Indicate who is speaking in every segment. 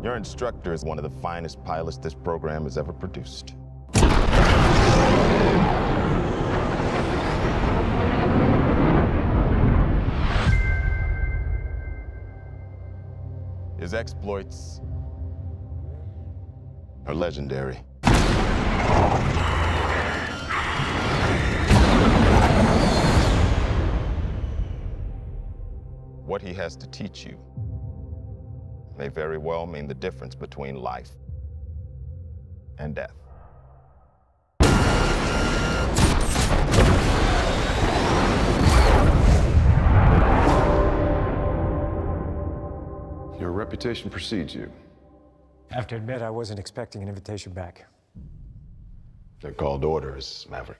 Speaker 1: Your instructor is one of the finest pilots this program has ever produced. His exploits are legendary. What he has to teach you may very well mean the difference between life and death.
Speaker 2: Your reputation precedes you.
Speaker 3: I have to admit, I wasn't expecting an invitation back.
Speaker 1: They're called orders, Maverick.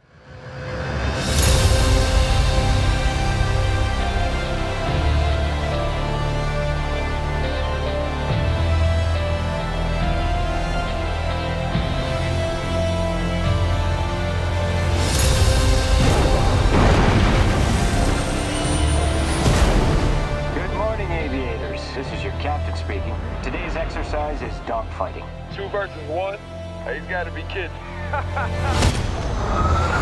Speaker 4: This is your captain speaking. Today's exercise is dogfighting.
Speaker 5: 2 versus 1? He's gotta be kidding.